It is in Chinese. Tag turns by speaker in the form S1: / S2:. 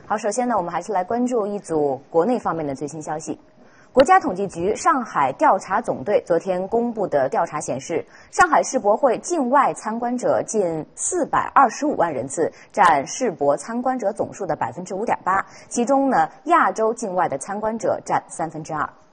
S1: 好，首先呢，我们还是来关注一组国内方面的最新消息。国家统计局上海调查总队昨天公布的调查显示，上海世博会境外参观者近425万人次，占世博参观者总数的5.8%，其中呢，亚洲境外的参观者占2/3。